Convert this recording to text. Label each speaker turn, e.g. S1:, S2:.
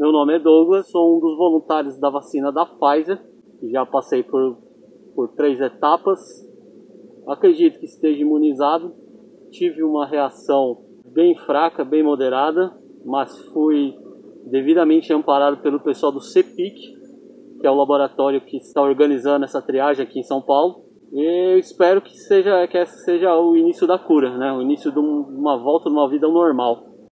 S1: Meu nome é Douglas, sou um dos voluntários da vacina da Pfizer. Já passei por 3 etapas. Acredito que esteja imunizado. Tive uma reação bem fraca, bem moderada, mas fui devidamente amparado pelo pessoal do CEPIC, que é o laboratório que está organizando essa triagem aqui em São Paulo. E eu espero que esse seja o início da cura, né? O início de uma volta de uma vida normal.